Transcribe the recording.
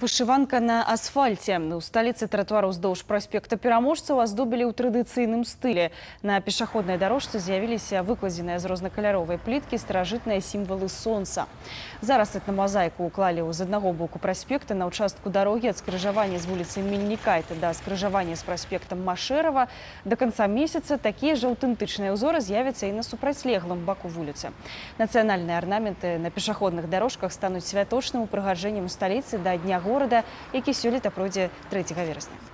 Вышиванка на асфальте. У столицы тротуара уздоўж проспекта Пераможцаў аздобілі ў традыцыйным стылі. На пешаходнай дарожцы з'явіліся выкладзеныя з рознакаляровай пліткі старажытныя сімвалы сонца. Зараз этнамазаіку уклалі з аднаго боку праспекта на участку дарогі ад скрыжавання з вуліцы Мельнікайта да скрыжавання з праспектам Машэрава. До конца месяца такія ж аўтэнтычныя ўзоры з'явяцца і на супрацьлеглым баку вуліцы. Нацыянальныя арнаменты на пешаходных дарожках стануць святочным упрыгажэннем сталіцы да дня города, які сёлета пройдзе 3 верасня.